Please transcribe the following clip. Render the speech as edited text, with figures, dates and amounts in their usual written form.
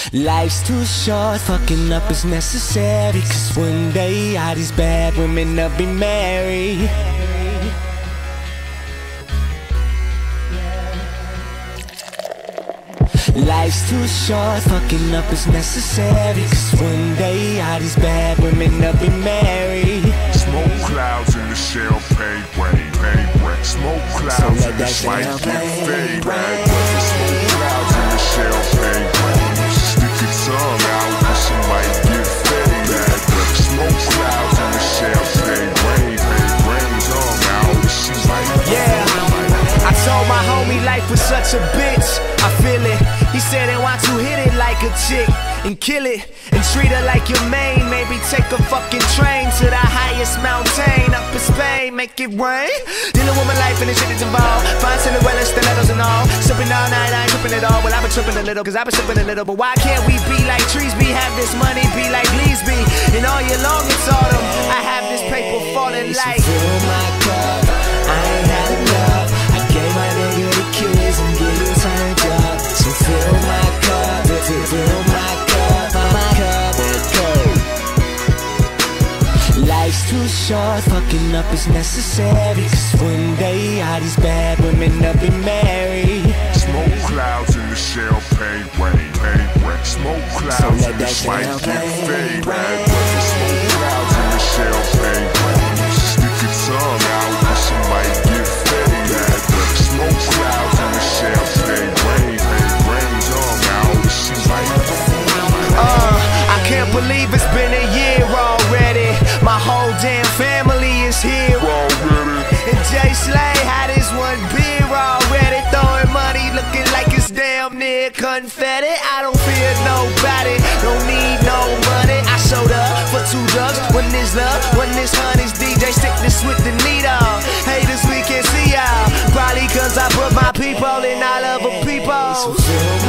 Life's too short, fucking up is necessary. Cause one day all these bad women will be married. Life's too short, fucking up is necessary. Cause one day all these bad women will be married. Smoke clouds in the champagne rain. Smoke clouds in the champagne fade. Smoke clouds in the champagne rain. Stick your tongue out and she might get faded. Smoke clouds in the champagne rain. Tongue out and she might get faded. I told my homie life was such a bitch, I feel it. He said they want to hit it like a chick and kill it and treat her like your main. Maybe take a fucking train to the highest mountain up in Spain, make it rain. Dealing with my life and the shit that's involved. Find Cinderella, stilettos and all. Sipping all night, I ain't tripping at all. Well, I've been tripping a little, cause I've been sipping a little. But why can't we be like trees be? Have this money be like leaves be. And all year long it's autumn. I have this paper falling like fill my cup, I ain't had enough. I gave my nigga the keys and getting turned up. So fill my cup, fill my cup, my cup. Life's too short, fucking up is necessary. Cause one day all these bad women will be married. Smoke clouds in the champagne rain. Smoke clouds in the champagne fade. Smoke clouds in the champagne rain. Stick your tongue out and she might get faded. Smoke clouds in the champagne rain. Tongue out and she might get faded. I can't believe it's been a year already. My whole damn family is here already. And Jay Slay had his one beer already. Throwing money looking like it's damn near confetti. I don't fear nobody, don't need no money. I showed up for 2 drugs, one is love, one is honey's DJ sickness with the needle. Haters we can't see y'all, probably cause I put my people in all other people.